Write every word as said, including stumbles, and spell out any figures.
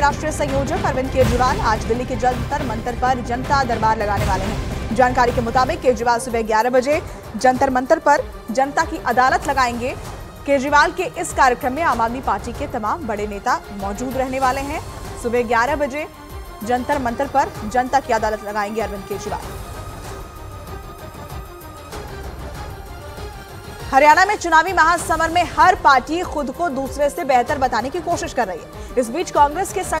राष्ट्रीय संयोजक अरविंद केजरीवाल आज दिल्ली के जंतर मंतर पर जनता दरबार लगाने वाले हैं। जानकारी के मुताबिक केजरीवाल सुबह ग्यारह बजे जंतर मंतर पर जनता की अदालत लगाएंगे। केजरीवाल के इस कार्यक्रम में आम आदमी पार्टी के तमाम बड़े नेता मौजूद रहने वाले हैं। सुबह ग्यारह बजे जंतर मंतर पर जनता की अदालत लगाएंगे अरविंद केजरीवाल। हरियाणा में चुनावी महासमर में हर पार्टी खुद को दूसरे से बेहतर बताने की कोशिश कर रही है। इस बीच कांग्रेस के